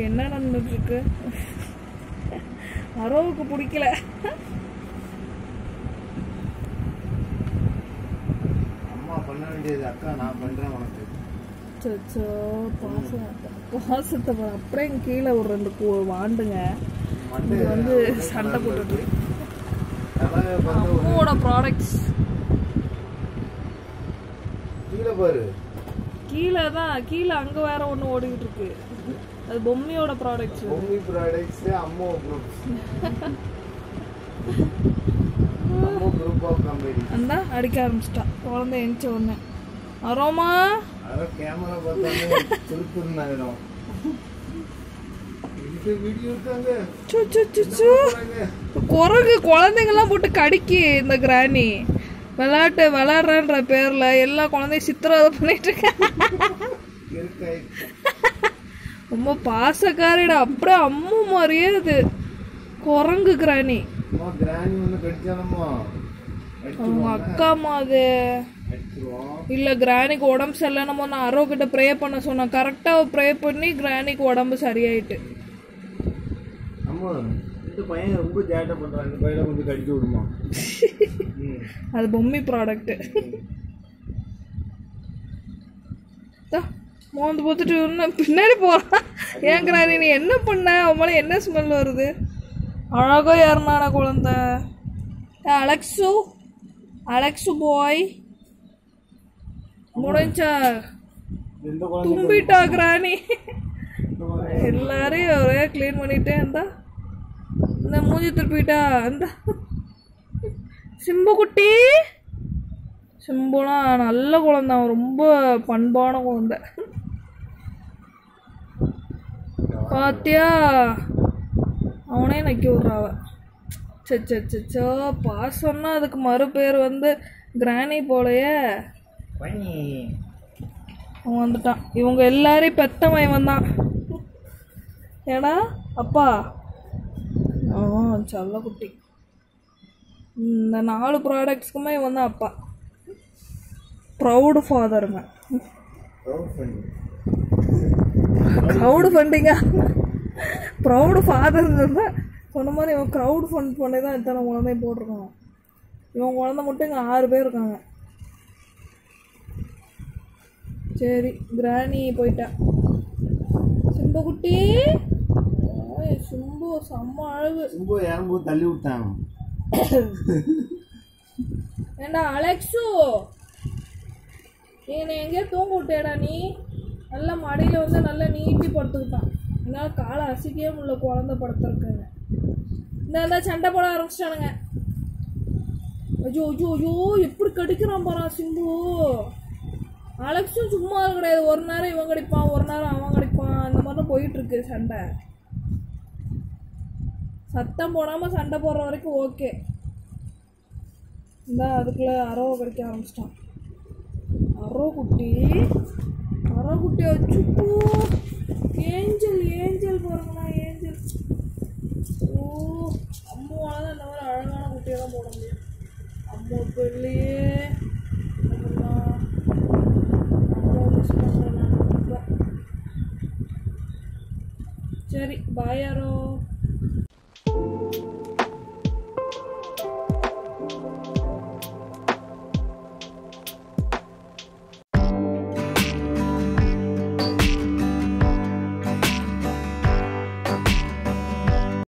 என்ன நடந்துட்டு இருக்கு? அரோவுக்கு பிடிக்கல. அம்மா பண்ண வேண்டியது அக்கா நான் பண்றேன் உனக்கு. சச்சோ பாசத்தை அப்படியே கீழே ஒரு 2 வாண்டுங்க. இது வந்து சண்டை போட்டுட்டு அம்மாவோட ப்ராடக்ட்ஸ் கீழே பாரு. கீழே தான் கீழே அங்கே வேற ஒன்று ஓடிக்கிட்டு இருக்கு. அது பொம்மையோட ப்ராடக்ட்ஸ். பொம்மி ப்ராடக்ட்ஸ் அம்மோ குரூப்ஸ். அம்மோ குரூப் ஆஃப் கம்பெனி. அந்த அடிக்க ஆரம்பிச்சிட்டா குழந்தை எந்திச்ச உடனே. அரோமா அத கேமரா பார்த்தாலே சுருக்குன்னாயிடும். இது வீடியோ இருக்காங்க. குரங்கு குழந்தைங்கெல்லாம் போட்டு கடிக்கி இந்த கிராணி விளையாடுறன்ற பேர்ல எல்லா குழந்தையும் சித்திரவதை பண்ணிட்டு இருக்காங்க. ரொம்ப பாசக்காரிடா, அப்படியே அம்மு மாதிரியே இது குரங்கு கிராணி. அவங்க அக்காமா அது இல்ல. கிராணிக்கு உடம்பு சரியில்லை. நம்ம நான் அரோ கிட்ட ப்ரே பண்ண சொன்னோம். கரெக்டா ப்ரே பண்ணி கிராணிக்கு உடம்பு சரியாயிட்டு. அது பொம்மி ப்ராடக்ட். மோந்து பார்த்துட்டு பின்னாடி போறான். ஏன் கிராணி நீ என்ன பண்ண? அவன் என்ன ஸ்மெல் வருது? அழகா யாருனான குழந்தை. அலெக்ஸு அலெக்ஸு பாய் முடிஞ்சா தும்பிட்டா கிராணி. எல்லாரையும் ஒரே கிளீன் பண்ணிட்டே இருந்தா. இந்த மூஞ்சி திருப்பிட்டா அந்த சிம்பு குட்டி. சிம்புலாம் நல்ல குழந்தை, ரொம்ப பண்பான குழந்தை. பாத்தியா அவனே நக்கி விட்றாவ. சச்சோ பாசம்னா அதுக்கு மறுபேர் வந்து கிராணி போலையே. அவன் வந்துட்டான். இவங்க எல்லாரையும் பெத்தவன் இவன் தான். ஏடா அப்பா செல்ல குட்டி. இந்த 4 ப்ராடக்ட்ஸ்க்குமே இவன் தான் அப்பா. ப்ரௌடு ஃபாதருங்க. க்ரௌடு ஃபண்டிங்கா? ப்ரௌடு ஃபாதருங்க சொன்ன மாதிரி. இவன் க்ரௌடு ஃபண்ட் பண்ணி தான் இத்தனை குழந்தையும் போட்டிருக்காங்க. இவன் குழந்தை மட்டும் இங்கே 6 பேர் இருக்காங்க. சரி கிராணி போயிட்டா. சிம்பு குட்டி சிம்பு செம்ம அழகு. சிம்பு யாரும் தள்ளி விட்டாங்க. ஏண்டா அலெக்ஸு நீ எங்கேயோ தூங்க விட்டேடா? நீ நல்லா மடியில் வந்து நல்லா நீட்டி படுத்துக்கிட்டான். என்னால் காலை அசிக்கவே முடியல குழந்தை படுத்துருக்குங்க. இந்த சண்டை போட ஆரம்பிச்சிட்டானுங்க. ஐயோ ஐயோ ஐயோ எப்படி கடிக்கிறான் பாரா சிம்பு. அலெக்ஸும் சும்மா கிடையாது. ஒரு நேரம் இவன் கடிப்பான், ஒரு நேரம் அவன் கடிப்பான். இந்த மாதிரி தான் போயிட்டுருக்கு சண்டை. சத்தம் போடாமல் சண்டை போடுற வரைக்கும் ஓகே. இந்த அதுக்குள்ளே அரோவை கடிக்க ஆரம்பிச்சிட்டான். அரோ குட்டி வச்சுப்போ. ஏஞ்சல் பாருங்களா, ஏஞ்சல். ஓ அம்மாவால தான் இந்த மாதிரி அழகான குட்டியெல்லாம் போட முடியும். அம்மா இப்போ இல்லையே. சரி பாய் யாரோ.